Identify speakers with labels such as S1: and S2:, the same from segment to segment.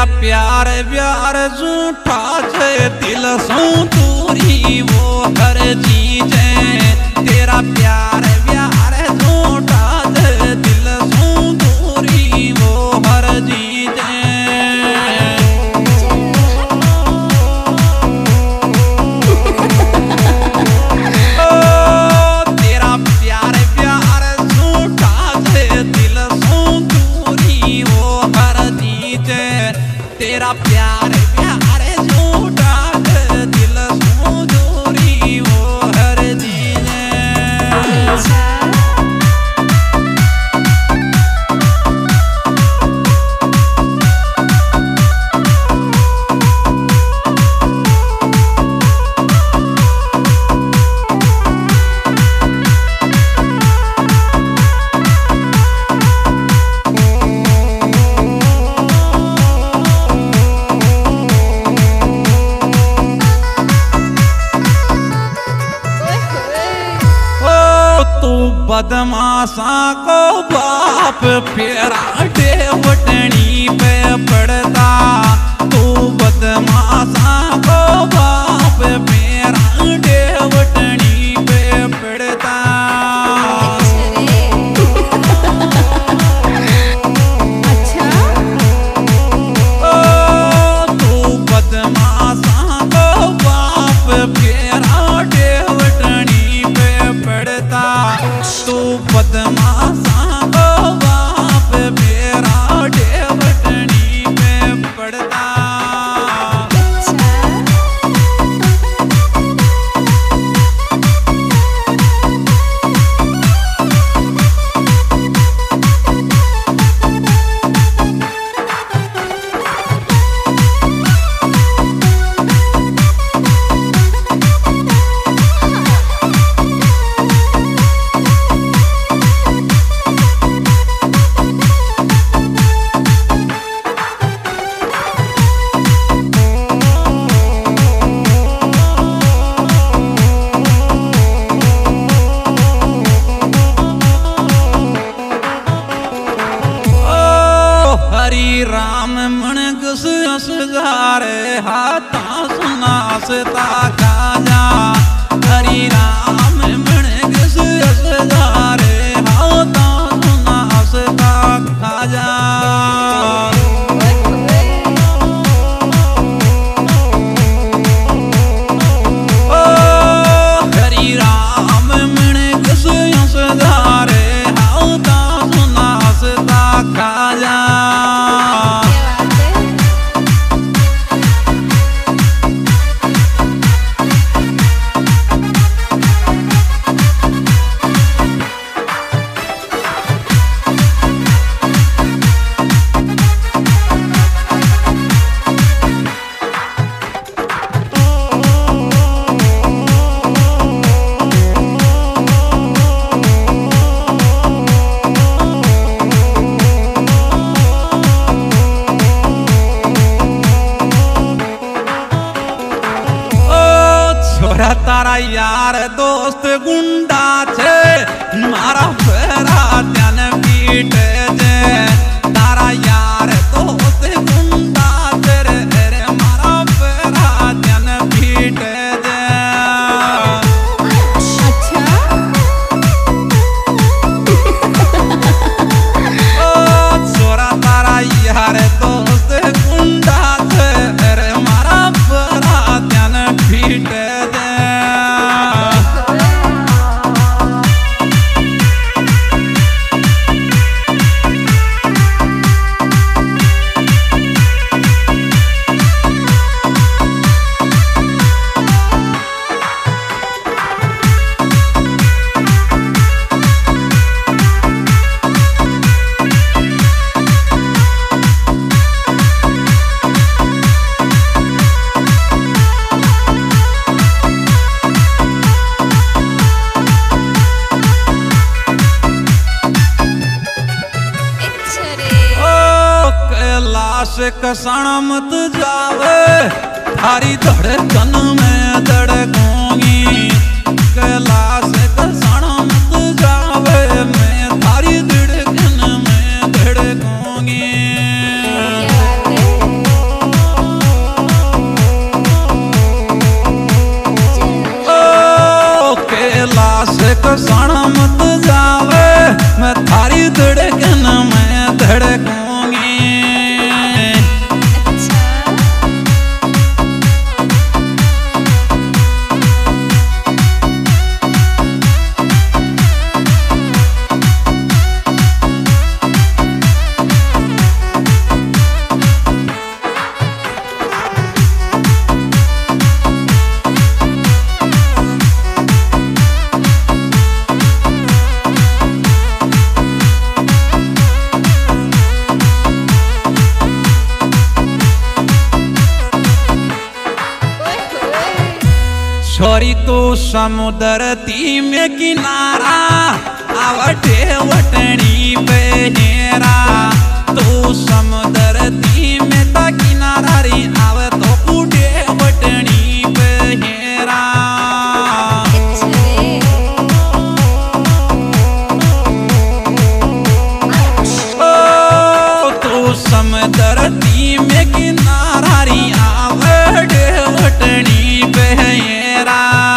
S1: तेरा प्यार व्यार झूठा छे दिल सू दूरी वो हर चीज तेरा प्यार व्यार झूठा छे दिल सू दूरी वो हर चीज तेरा प्यार व्यार झूठा छे दिल सू दूरी वो हर चीज तेरा प्यार प्यार झूठा दिल सू दूरी वो हर चीज बदमाशा को बाप फेरा डेवटनी पे पड़ता तू बदमाशा को बाप फेरा डेवटनी पे पड़ता
S2: अच्छा
S1: तू बदमाशा को बाप फेरा डेवटनी पे पड़ता तू बदमाशा को बाप मेरा डेवटनी पे पड़ता हरी राम मन घुस असगारे हाथा सुनासता खाजा हरी राम मन घुस असगारे हाथा सुनासता खाजा हरी राम मन घुस असगारे हाथा सुनासता खाजा तारा यार दोस्त गुंडा छे मारा फेरा ध्यान पीट जे तारा यार दोस्त गुंडा तेरे रे मारा फेरा ध्यान पीट जे
S2: अच्छा
S1: छोरा तारा यार दोस्त गुंडा तेरे मारा फेरा ध्यान पीट जे कैलाश कसाण मत जावे थारी धड़कन में धड़कूंगी कैलाश कसाण मत जावे मैं थारी धड़कन में धड़कूंगी कसाना मत जावे, मैं थारी धड़कन में धड़कूंगी। छोरी तू समुद्र ती में किनारा, आवटे वटनी बहेरा। तू समुद्र ती में ता किनारा री, आव तो उड़े वटनी बहेरा। ओ तू समुद्र ती में किनारा री, आवटे वटनी बहेरा।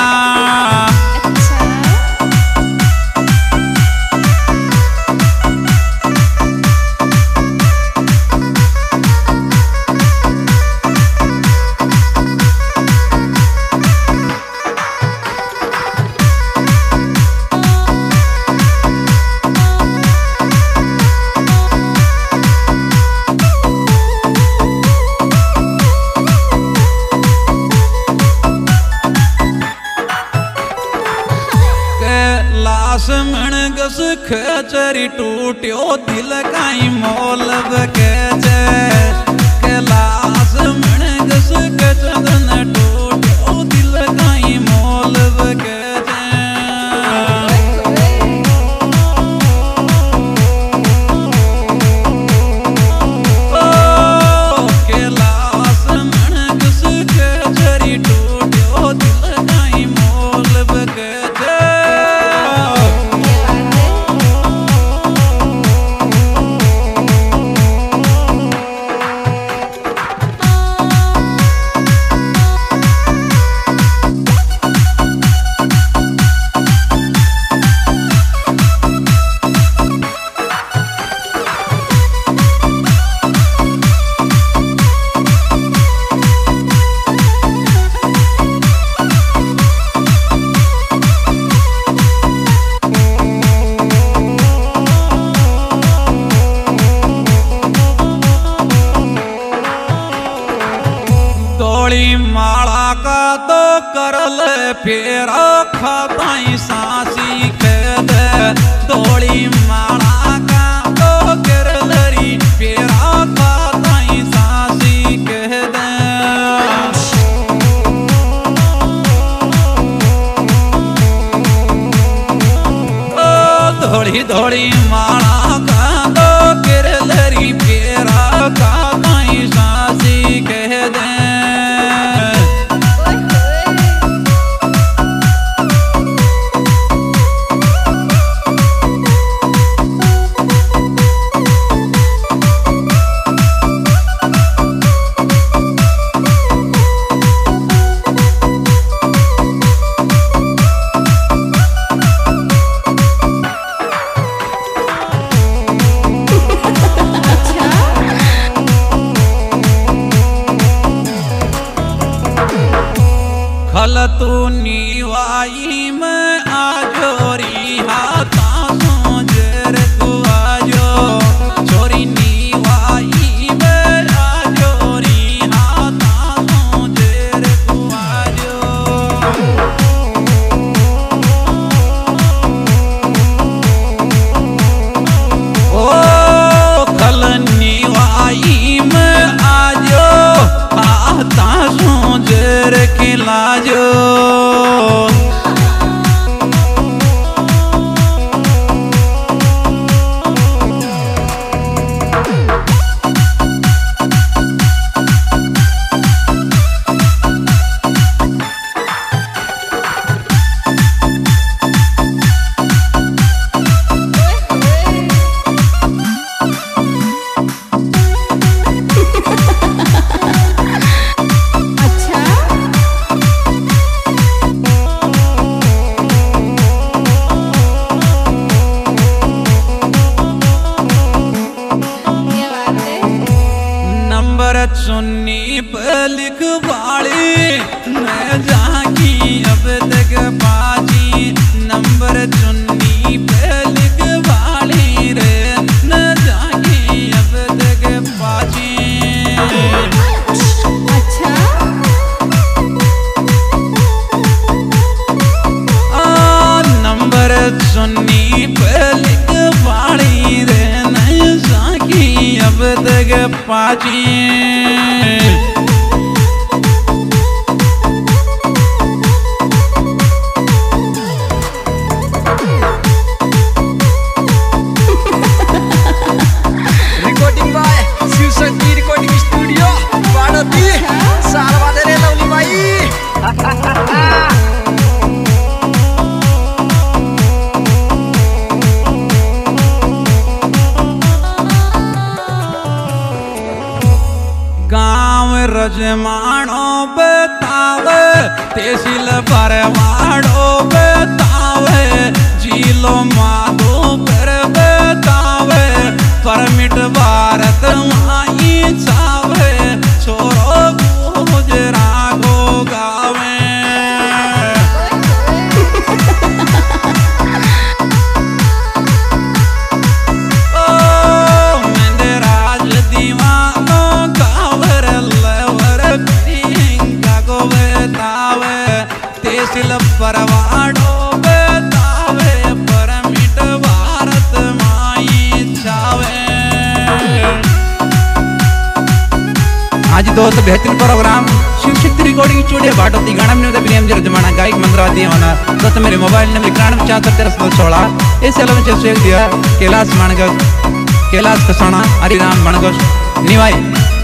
S1: मनगस खचरी टूट्यो दिल काई मोल बकेजे। कैलाश मनगस खचदन टूट्यो दिल काई मोल बकेजे। ओ कैलाश मनगस खचरी टूट्यो दिल काई मोल बकेजे। माला का तो करल फेरा खाताई सांसी खेद। तोड़ी माला का तो करल री फेरा खाताई सांसी खेद। धोड़ी धोड़ी माला का तो करल री फेरा खाताई सांसी खेद। खल तू नीवाई में आजोरी हाथा सोजर तू आजो। छोरी नीवाई में आजोरी हाथा सोजर तू आजो। ओ खल नीवाई में आजो, हाथा सोजर के लाजो।
S2: अच्छा
S1: मैं जागी अब तक बाजी नंबर चुन्नी पे लिखवाली रे न जागी अब तक बाजी।
S2: अच्छा
S1: नंबर चुन्नी पे लिखवाली रे न जागी अब तक बाजी। गाँव रजमानो बतावे तहसील परवाड़ो बतावे जिलो माधो पर बतावे परमिट भारत माई चावे छोरो गुजरा गो गावे। तहसील परवाड़ो बतावे परमिट भारत माई चावे। आज दोस्त बेहतरीन program Shiv Shakti recording studio बाटोती गाना में प्रियम जर जमाना गायक मंदराती होना दोस्त मेरे मोबाइल नंबर 91741316 इस एल्बम से दिया कैलाश मानगस कैलाश कसाना हरिराम मानगस निवाई।